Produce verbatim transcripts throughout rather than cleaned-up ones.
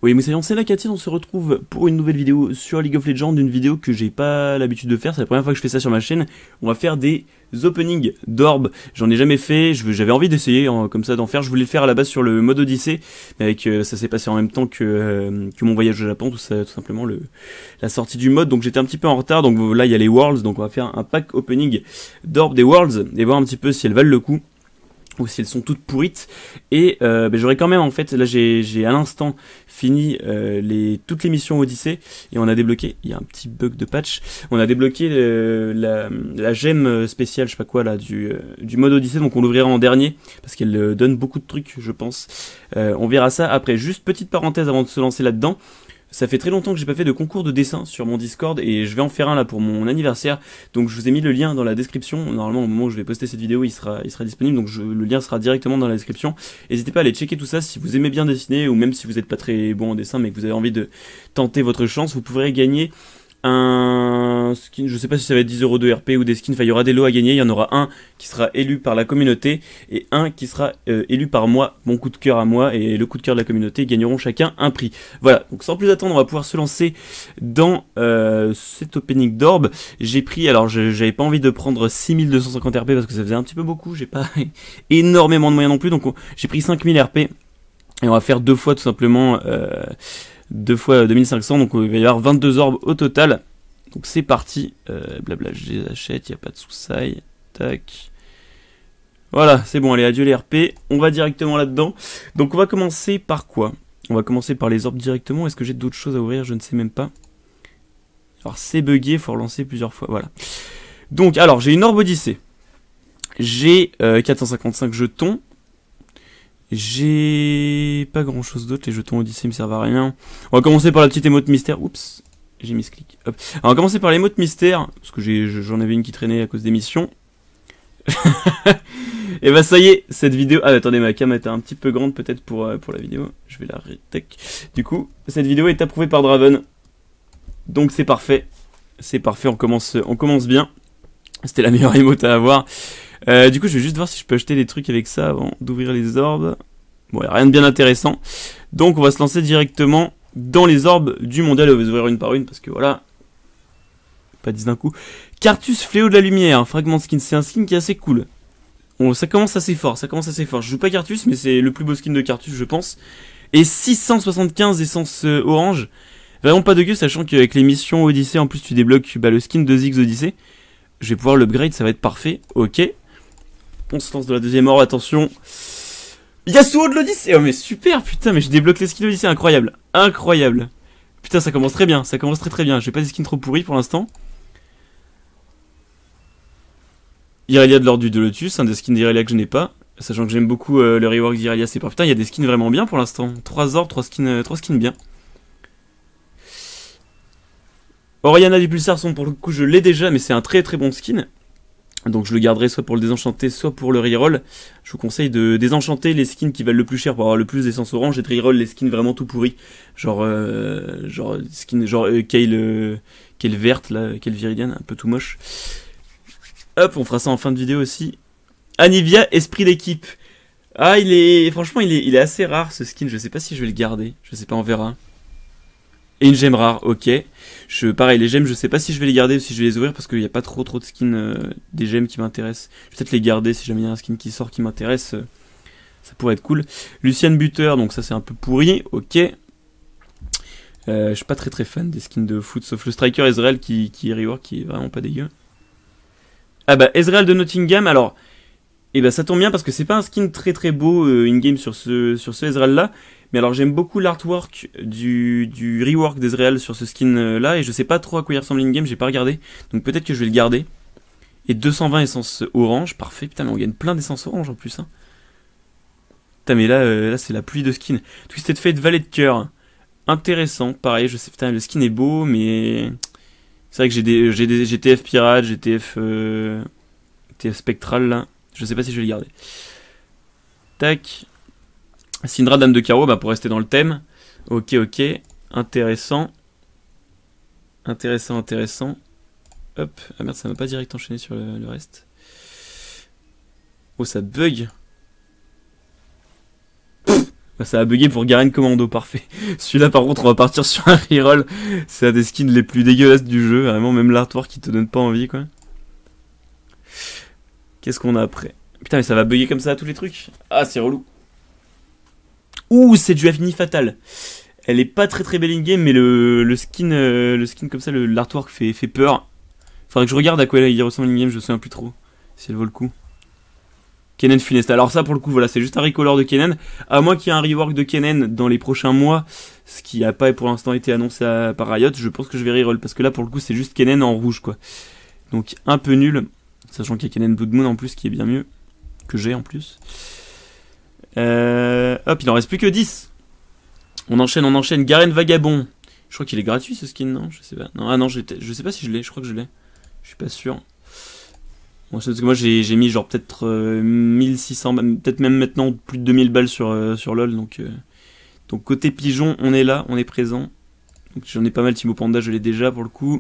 Oui, mais c'est la Cathy, on se retrouve pour une nouvelle vidéo sur League of Legends, une vidéo que j'ai pas l'habitude de faire, c'est la première fois que je fais ça sur ma chaîne. On va faire des openings d'orbes, j'en ai jamais fait, j'avais envie d'essayer hein, comme ça d'en faire, je voulais le faire à la base sur le mode Odyssey, mais avec, euh, ça s'est passé en même temps que, euh, que mon voyage au Japon, tout, ça, tout simplement le, la sortie du mode, donc j'étais un petit peu en retard, donc là il y a les Worlds, donc on va faire un pack opening d'orbes des Worlds, et voir un petit peu si elles valent le coup, ou si elles sont toutes pourrites, et euh, ben, j'aurais quand même en fait, là j'ai à l'instant fini euh, les, toutes les missions Odyssey, et on a débloqué, il y a un petit bug de patch, on a débloqué euh, la, la gemme spéciale, je sais pas quoi là, du, euh, du mode Odyssey, donc on l'ouvrira en dernier, parce qu'elle euh, donne beaucoup de trucs je pense, euh, on verra ça après. Juste petite parenthèse avant de se lancer là-dedans, ça fait très longtemps que j'ai pas fait de concours de dessin sur mon Discord et je vais en faire un là pour mon anniversaire. Donc je vous ai mis le lien dans la description. Normalement au moment où je vais poster cette vidéo il sera, il sera disponible, donc je, le lien sera directement dans la description. N'hésitez pas à aller checker tout ça si vous aimez bien dessiner ou même si vous n'êtes pas très bon en dessin mais que vous avez envie de tenter votre chance. Vous pourrez gagner un skin, je sais pas si ça va être dix euros de R P ou des skins, enfin il y aura des lots à gagner, il y en aura un qui sera élu par la communauté et un qui sera euh, élu par moi, mon coup de cœur à moi et le coup de cœur de la communauté gagneront chacun un prix. Voilà, donc sans plus attendre on va pouvoir se lancer dans euh, cet opening d'orbe. J'ai pris, alors j'avais pas envie de prendre six mille deux cent cinquante R P parce que ça faisait un petit peu beaucoup, j'ai pas énormément de moyens non plus, donc j'ai pris cinq mille R P et on va faire deux fois tout simplement... Euh, deux fois deux mille cinq cents, donc il va y avoir vingt-deux orbes au total. Donc c'est parti, euh, blabla, je les achète, il n'y a pas de sous-saille, tac. Voilà, c'est bon, allez, adieu les R P, on va directement là-dedans. Donc on va commencer par quoi? On va commencer par les orbes directement, est-ce que j'ai d'autres choses à ouvrir? Je ne sais même pas. Alors c'est bugué, il faut relancer plusieurs fois, voilà. Donc alors, j'ai une orbe Odyssey. J'ai euh, quatre cent cinquante-cinq jetons. J'ai pas grand chose d'autre, les jetons Odyssey me servent à rien. On va commencer par la petite émote mystère. Oups, j'ai mis ce clic. Hop. Alors, on va commencer par l'émote mystère, parce que j'en avais une qui traînait à cause des missions. Et bah ça y est, cette vidéo... Ah attendez, ma cam était un petit peu grande peut-être pour, euh, pour la vidéo. Je vais la retech. Du coup, cette vidéo est approuvée par Draven. Donc c'est parfait. C'est parfait, on commence, on commence bien. C'était la meilleure émote à avoir. Euh, du coup, je vais juste voir si je peux acheter des trucs avec ça avant d'ouvrir les orbes. Bon, il n'y a rien de bien intéressant. Donc, on va se lancer directement dans les orbes du mondial. On va les ouvrir une par une parce que voilà. Pas dix d'un coup. Cartus Fléau de la Lumière. Fragment skin. C'est un skin qui est assez cool. Bon, ça commence assez fort. Ça commence assez fort. Je joue pas Cartus, mais c'est le plus beau skin de Cartus, je pense. Et six cent soixante-quinze essence euh, orange. Vraiment pas de gueule, sachant qu'avec les missions Odyssey, en plus, tu débloques bah, le skin de Ziggs Odyssey. Je vais pouvoir l'upgrade, ça va être parfait. Ok. On se lance de la deuxième orbe, attention. Yasuo de l'Odyssée. Oh mais super, putain, mais je débloque les skins de l'Odyssée, incroyable. Incroyable. Putain, ça commence très bien, ça commence très très bien. J'ai pas des skins trop pourris pour l'instant. Irelia de l'ordre du Lotus, un des skins d'Irelia que je n'ai pas. Sachant que j'aime beaucoup euh, le rework d'Irelia, c'est pas... Putain, il y a des skins vraiment bien pour l'instant. trois orbes, trois skins, euh, trois skins bien. Oriana du Pulsar, son pour le coup je l'ai déjà, mais c'est un très très bon skin. Donc je le garderai soit pour le désenchanter, soit pour le reroll. Je vous conseille de désenchanter les skins qui valent le plus cher pour avoir le plus d'essence orange et de reroll les skins vraiment tout pourris. Genre, euh, genre, skin, genre euh, Kale, euh, Kale verte, là, Kale viridienne, un peu tout moche. Hop, on fera ça en fin de vidéo aussi. Anivia, esprit d'équipe. Ah, il est, franchement, il est, il est assez rare ce skin. Je sais pas si je vais le garder. Je sais pas, on verra. Et une gemme rare, ok. Je, pareil, les gemmes, je sais pas si je vais les garder ou si je vais les ouvrir parce qu'il n'y a pas trop trop de skins euh, des gemmes qui m'intéressent. Je vais peut-être les garder si jamais il y a un skin qui sort qui m'intéresse. Euh, ça pourrait être cool. Luciane Buteur, donc ça c'est un peu pourri, ok. Euh, je suis pas très très fan des skins de foot, sauf le striker Ezreal qui, qui est rework, qui est vraiment pas dégueu. Ah bah, Ezreal de Nottingham, alors... Et bah ça tombe bien parce que c'est pas un skin très très beau euh, in-game sur ce, sur ce Ezreal là. Mais alors j'aime beaucoup l'artwork du, du rework d'Ezreal sur ce skin euh, là. Et je sais pas trop à quoi il ressemble in-game, j'ai pas regardé. Donc peut-être que je vais le garder. Et deux cent vingt essence orange, parfait. Putain mais on gagne plein d'essence orange en plus. Hein. Putain mais là, euh, là c'est la pluie de skins. Twisted Fate, valet de cœur. Intéressant, pareil, je sais, putain le skin est beau mais... C'est vrai que j'ai des, j'ai des G T F pirate, G T F, euh, T F spectral là. Je sais pas si je vais le garder. Tac. Syndra, dame de carreau, bah pour rester dans le thème. Ok, ok. Intéressant. Intéressant, intéressant. Hop. Ah merde, ça m'a pas direct enchaîné sur le, le reste. Oh, ça bug. Pff, Bah, ça a bugué pour Garen Commando, parfait. Celui-là par contre on va partir sur un reroll. C'est un des skins les plus dégueulasses du jeu, vraiment même l'artwork qui te donne pas envie quoi. Qu'est-ce qu'on a après? Putain mais ça va bugger comme ça à tous les trucs. Ah c'est relou. Ouh c'est du Avni Fatal. Elle est pas très très belle in game mais le, le skin euh, le skin comme ça, l'artwork fait, fait peur. Faudrait que je regarde à quoi il ressemble in game, je me souviens plus trop. Si elle vaut le coup. Kennen Funesta. Alors ça pour le coup voilà c'est juste un recolor de Kennen. À moins qu'il y ait un rework de Kennen dans les prochains mois, ce qui n'a pas pour l'instant été annoncé à, par Riot, je pense que je vais reroll parce que là pour le coup c'est juste Kennen en rouge quoi. Donc un peu nul, sachant qu'il y a Kennen Blood Moon en plus qui est bien mieux, que j'ai en plus. Euh, hop il en reste plus que dix. On enchaîne, on enchaîne. Garen Vagabond. Je crois qu'il est gratuit ce skin non? Je sais pas. Non ah non je, je sais pas si je l'ai, je crois que je l'ai. Je suis pas sûr. Bon, parce que moi j'ai mis genre peut-être euh, mille six cents, peut-être même maintenant plus de deux mille balles sur, euh, sur LoL. Donc, euh, donc côté pigeon, on est là, on est présent. J'en ai pas mal, Timo Panda, je l'ai déjà pour le coup.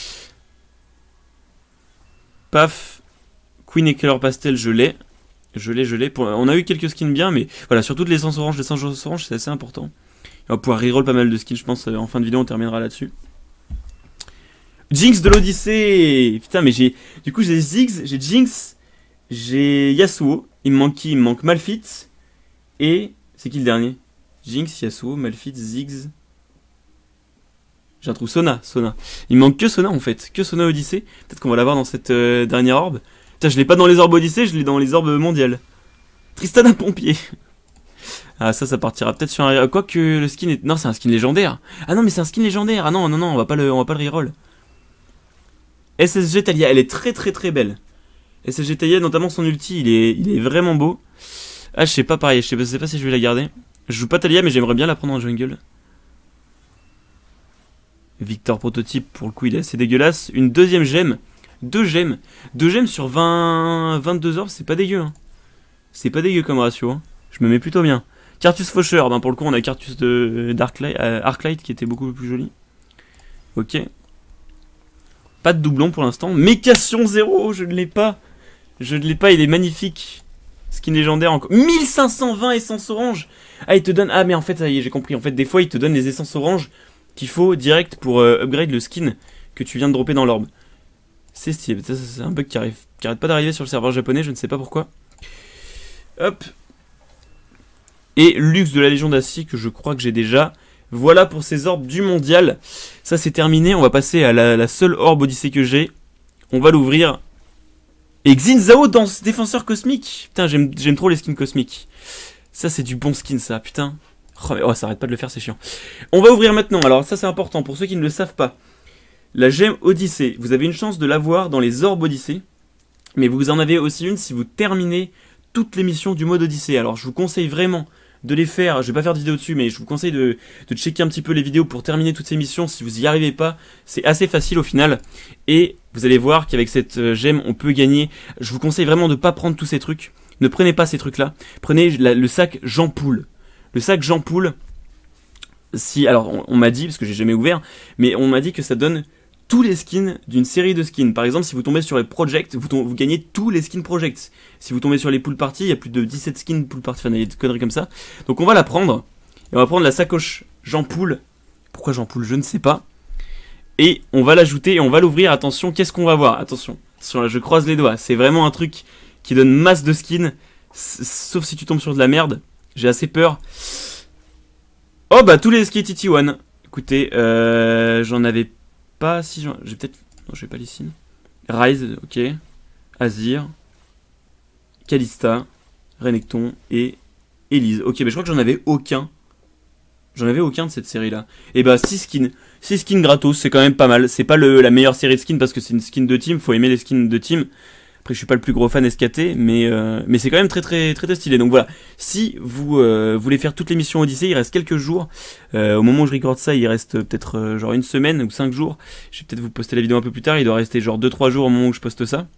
Paf. Queen et Color Pastel, je l'ai. Je l'ai, je l'ai. On a eu quelques skins bien, mais voilà, surtout de l'essence orange, l'essence orange c'est assez important. On va pouvoir reroll pas mal de skins, je pense. En fin de vidéo, on terminera là-dessus. Jinx de l'Odyssée. Putain mais j'ai... Du coup j'ai Ziggs, j'ai Jinx, j'ai Yasuo. Il me manque qui? Il me manque Malphite. Et... C'est qui le dernier? Jinx, Yasuo, Malphite, Ziggs. J'ai un trou. Sona, Sona. Il me manque que Sona en fait. Que Sona Odyssée. Peut-être qu'on va l'avoir dans cette euh, dernière orbe. Putain je l'ai pas dans les orbes Odyssée, je l'ai dans les orbes mondiales. Tristana Pompier. Ah ça ça partira peut-être sur un... Quoique le skin est... Non c'est un skin légendaire. Ah non mais c'est un skin légendaire. Ah non non non on va pas le, on va pas le reroll. S S G Talia, elle est très très très belle. S S G Talia, notamment son ulti, il est, il est vraiment beau. Ah, je sais pas, pareil, je sais pas, je sais pas si je vais la garder. Je joue pas Talia, mais j'aimerais bien la prendre en jungle. Victor prototype, pour le coup, il est assez dégueulasse. Une deuxième gemme. Deux gemmes. Deux gemmes sur vingt, vingt-deux orbes, c'est pas dégueu. Hein. C'est pas dégueu comme ratio. Hein. Je me mets plutôt bien. Cartus Faucheur, ben pour le coup, on a Cartus de Darklight, euh, Arclight qui était beaucoup plus joli. Ok. Pas de doublon pour l'instant. Mécation zéro, je ne l'ai pas. Je ne l'ai pas, il est magnifique. Skin légendaire encore. mille cinq cent vingt essences orange. Ah, il te donne... Ah, mais en fait, ça y est, j'ai compris. En fait, des fois, il te donne les essences orange qu'il faut direct pour euh, upgrade le skin que tu viens de dropper dans l'orbe. C'est stylé. C'est un bug qui arrive, qui arrête pas d'arriver sur le serveur japonais, je ne sais pas pourquoi. Hop. Et luxe de la Légion d'Acier que je crois que j'ai déjà. Voilà pour ces orbes du mondial. Ça c'est terminé, on va passer à la, la seule orbe Odyssée que j'ai. On va l'ouvrir. Et Xin Zhao dans ce défenseur cosmique. Putain j'aime trop les skins cosmiques. Ça c'est du bon skin ça, putain. Oh, mais, oh ça arrête pas de le faire, c'est chiant. On va ouvrir maintenant, alors ça c'est important pour ceux qui ne le savent pas. La gemme Odyssée, vous avez une chance de l'avoir dans les orbes Odyssée. Mais vous en avez aussi une si vous terminez toutes les missions du mode Odyssée. Alors je vous conseille vraiment de les faire, je vais pas faire de vidéo dessus, mais je vous conseille de, de checker un petit peu les vidéos pour terminer toutes ces missions. Si vous y arrivez pas, c'est assez facile au final. Et vous allez voir qu'avec cette euh, gemme, on peut gagner. Je vous conseille vraiment de pas prendre tous ces trucs. Ne prenez pas ces trucs-là. Prenez la, le sac Jean Poule. Le sac Jean Poule, si, alors on, on m'a dit, parce que j'ai jamais ouvert, mais on m'a dit que ça donne tous les skins d'une série de skins. Par exemple, si vous tombez sur les projects, vous, vous gagnez tous les skins projects. Si vous tombez sur les pool party, il y a plus de dix-sept skins pool party, enfin il y a des conneries comme ça. Donc on va la prendre, et on va prendre la sacoche Jean Poule. Pourquoi Jean Poule, je ne sais pas. Et on va l'ajouter et on va l'ouvrir. Attention, qu'est-ce qu'on va voir? Attention, attention là, je croise les doigts. C'est vraiment un truc qui donne masse de skins, sauf si tu tombes sur de la merde. J'ai assez peur. Oh bah tous les skins T T un. Écoutez, euh, j'en avais pas, si j'ai peut-être... Non, je vais pas les signes. Rise, ok. Azir. Kalista. Renekton. Et Elise. Ok, mais je crois que j'en avais aucun. J'en avais aucun de cette série-là. Et bah, six skins. six skins gratos, c'est quand même pas mal. C'est pas le, la meilleure série de skins parce que c'est une skin de team. Faut aimer les skins de team. Après, je suis pas le plus gros fan S K T, mais, euh, mais c'est quand même très, très, très, très stylé. Donc voilà. Si vous euh, voulez faire toutes les missions Odyssée, il reste quelques jours. Euh, au moment où je recorde ça, il reste peut-être euh, genre une semaine ou cinq jours. Je vais peut-être vous poster la vidéo un peu plus tard. Il doit rester genre deux trois jours au moment où je poste ça.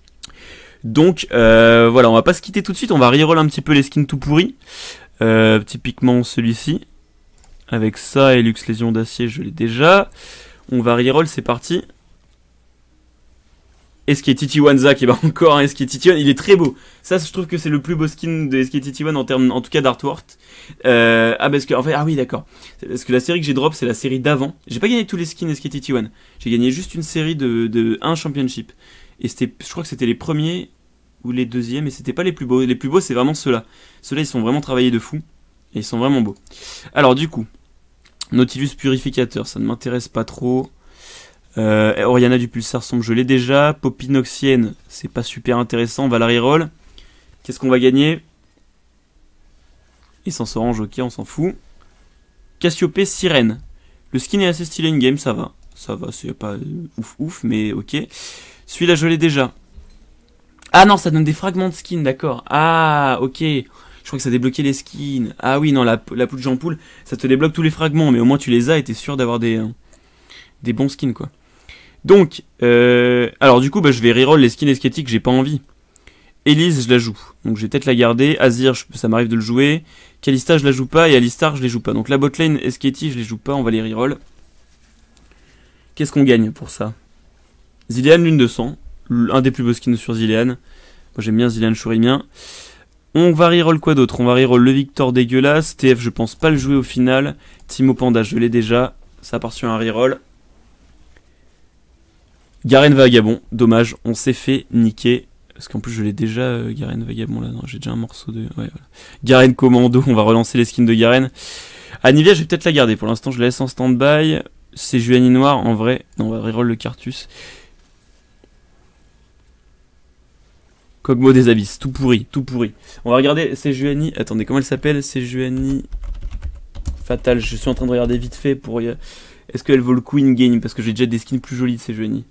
Donc euh, voilà, on va pas se quitter tout de suite. On va reroll un petit peu les skins tout pourris. Euh, typiquement celui-ci. Avec ça et Luxe Légion d'Acier, je l'ai déjà. On va reroll, c'est parti. S K T T one Zach, et bah encore un S K T T one, il est très beau. Ça, je trouve que c'est le plus beau skin de S K T T one en termes, en tout cas d'artwork. Euh, ah, parce que, en fait, ah oui, d'accord. Parce que la série que j'ai drop, c'est la série d'avant. J'ai pas gagné tous les skins S K T T one. J'ai gagné juste une série de, de un championship. Et c'était, je crois que c'était les premiers ou les deuxièmes, et c'était pas les plus beaux. Les plus beaux, c'est vraiment ceux-là. Ceux-là, ils sont vraiment travaillés de fou. Et ils sont vraiment beaux. Alors, du coup, Nautilus Purificateur, ça ne m'intéresse pas trop. Euh, Oriana du Pulsar sombre, je l'ai déjà. Popinoxienne, c'est pas super intéressant. Valary Roll. Qu'est-ce qu'on va gagner? Essence orange, ok, on s'en fout. Cassiopée Sirène. Le skin est assez stylé in-game, ça va. Ça va, c'est pas ouf ouf, mais ok. Celui-là, je l'ai déjà. Ah non, ça donne des fragments de skin, d'accord. Ah, ok. Je crois que ça débloquait les skins. Ah oui, non, la, la poudre Jean-Poule, ça te débloque tous les fragments, mais au moins tu les as et t'es sûr d'avoir des, euh, des bons skins, quoi. Donc, euh, alors du coup, bah, je vais reroll les skins esquétiques, j'ai pas envie. Elise, je la joue, donc je vais peut-être la garder. Azir, je, ça m'arrive de le jouer. Kalista, je la joue pas, et Alistar, je les joue pas. Donc la botlane esquétique, je les joue pas, on va les reroll. Qu'est-ce qu'on gagne pour ça? Zilean, lune de sang, un des plus beaux skins sur Zilean. Moi j'aime bien Zilean Shurimien. On va reroll quoi d'autre? On va reroll le Victor dégueulasse. T F, je pense pas le jouer au final. Timo Panda, je l'ai déjà, ça part sur un reroll. Garen Vagabond, dommage, on s'est fait niquer. Parce qu'en plus je l'ai déjà, euh, Garen Vagabond là, non, j'ai déjà un morceau de... Ouais, voilà. Garen Commando, on va relancer les skins de Garen. Anivia, je vais peut-être la garder, pour l'instant je la laisse en stand-by. C'est Juani Noir, en vrai, non, on va reroll le Cartus. Kogmo des Abysses, tout pourri, tout pourri. On va regarder, c'est Juani, attendez, comment elle s'appelle? C'est Juani... Fatal, je suis en train de regarder vite fait pour... Est-ce qu'elle vaut le coup in-game? Parce que j'ai déjà des skins plus jolis de ces Juani.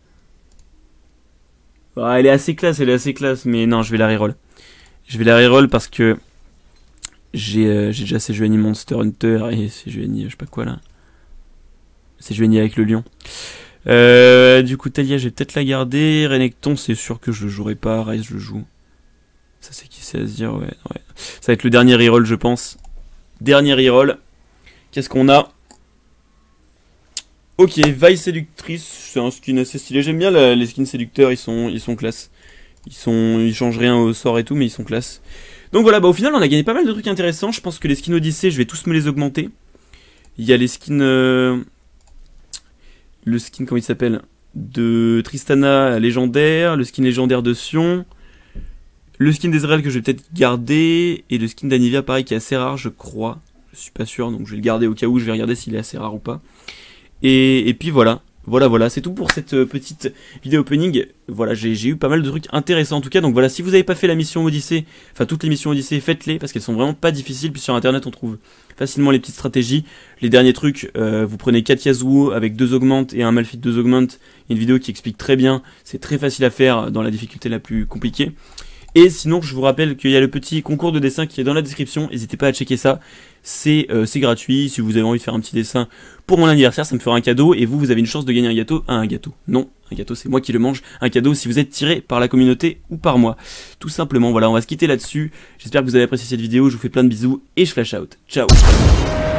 Ah, elle est assez classe, elle est assez classe, mais non, je vais la reroll. Je vais la reroll parce que j'ai euh, j'ai déjà ces Juani Monster Hunter et ces Juani, je sais pas quoi là. Ces Juani avec le lion. Euh, du coup, Talia, je vais peut-être la garder. Renekton, c'est sûr que je le jouerai pas. Ryze, je le joue. Ça, c'est qui? C'est Azir, ouais, ouais. Ça va être le dernier reroll, je pense. Dernier reroll. Qu'est-ce qu'on a? Ok, Vaille séductrice, c'est un skin assez stylé. J'aime bien la, les skins séducteurs, ils sont, ils sont classe. Ils sont, ils changent rien au sort et tout, mais ils sont classe. Donc voilà, bah au final on a gagné pas mal de trucs intéressants. Je pense que les skins Odyssée, je vais tous me les augmenter. Il y a les skins, euh, le skin comment il s'appelle, de Tristana légendaire, le skin légendaire de Sion, le skin d'Ezreal que je vais peut-être garder et le skin d'Anivia pareil qui est assez rare, je crois. Je suis pas sûr, donc je vais le garder au cas où. Je vais regarder s'il est assez rare ou pas. Et, et puis voilà, voilà, voilà, c'est tout pour cette euh, petite vidéo opening. Voilà, j'ai eu pas mal de trucs intéressants en tout cas. Donc voilà, si vous n'avez pas fait la mission Odyssée, enfin toutes les missions Odyssée, faites-les parce qu'elles sont vraiment pas difficiles. Puis sur internet, on trouve facilement les petites stratégies. Les derniers trucs, euh, vous prenez quatre Yasuo avec deux augmentes et un Malphite deux augmentes. Une vidéo qui explique très bien, c'est très facile à faire dans la difficulté la plus compliquée. Et sinon, je vous rappelle qu'il y a le petit concours de dessin qui est dans la description. N'hésitez pas à checker ça. C'est euh, c'est gratuit. Si vous avez envie de faire un petit dessin pour mon anniversaire, ça me fera un cadeau. Et vous, vous avez une chance de gagner un gâteau. Ah, un gâteau. Non, un gâteau, c'est moi qui le mange. Un cadeau si vous êtes tiré par la communauté ou par moi. Tout simplement, voilà, on va se quitter là-dessus. J'espère que vous avez apprécié cette vidéo. Je vous fais plein de bisous et je flash out. Ciao.